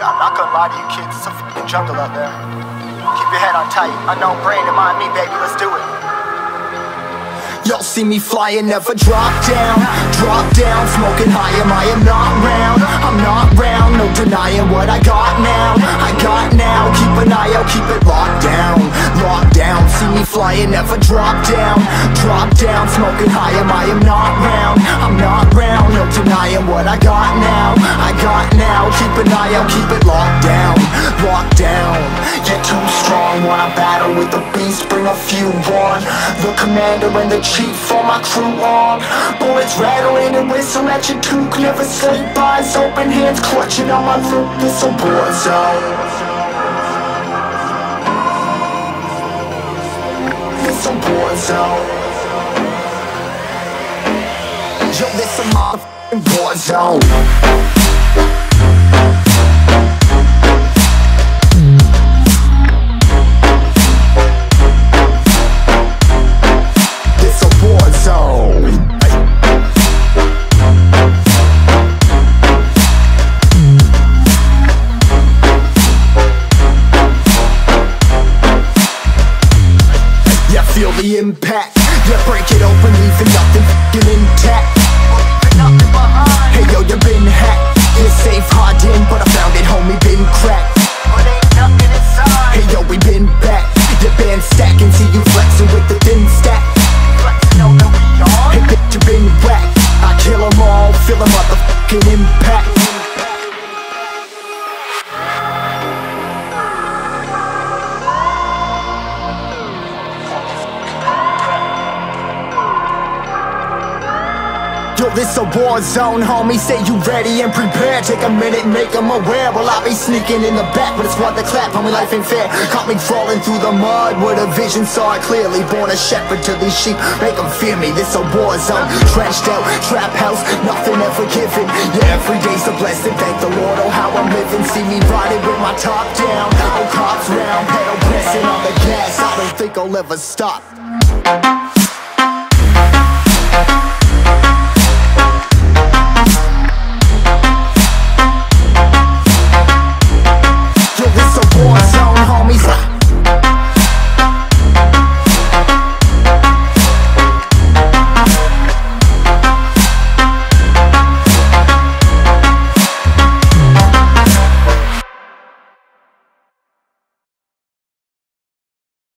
I'm not gonna lie to you kids, it's a fucking jungle out there. Keep your head on tight, unknown brain to mind me, baby, let's do it. Y'all see me flying, never drop down, smoking high, I am not round, I'm not round, no denying what I got now, keep an eye out, keep it locked down, see me flying, never drop down, smoking high, I am not round, I'm not round, no denying what I got now, keep an eye out, keep it locked down, you're too strong, wanna battle with the beast, bring a few on, the commander and the chief for my crew on. Bullets rattling and whistle at your toque. Never sleep, eyes open, hands clutching on my loot. This a war zone. This a war zone. Yo, this a motherfucking war zone. Feel the impact, yeah, break it open, leaving nothing f***ing intact. Hey yo, you been hacked, you're safe, hard in, but I found it, homie, been cracked. But ain't nothing inside. Hey yo, we been back, your band stacking, see you flexing with the thin stack. Flexing know that we on. Hey bitch, you been whacked, I kill them all, feel the motherfucking impact. Yo, this a war zone, homie, say you ready and prepared. Take a minute, make them aware. Well, I be sneaking in the back, but it's what the clap, homie, life ain't fair. Caught me crawling through the mud with a vision, saw it clearly. Born a shepherd to these sheep, make them fear me. This a war zone, trenched out, trap house, nothing ever given. Yeah, every day's a blessing, thank the Lord, oh how I'm living. See me riding with my top down, oh cops round, pedal pressing on the gas. I don't think I'll ever stop.